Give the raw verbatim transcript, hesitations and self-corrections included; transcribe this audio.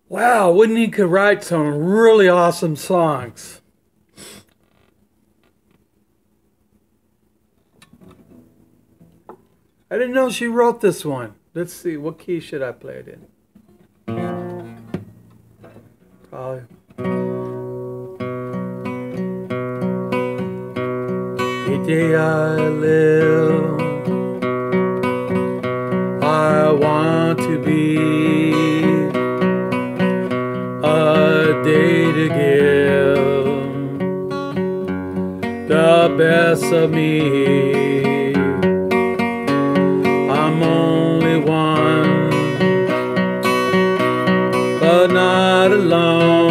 Wow, wouldn't he could write some really awesome songs? I didn't know she wrote this one. Let's see, what key should I play it in? Probably. Each day I live, I want to be a day to give the best of me. I'm only one, but not alone.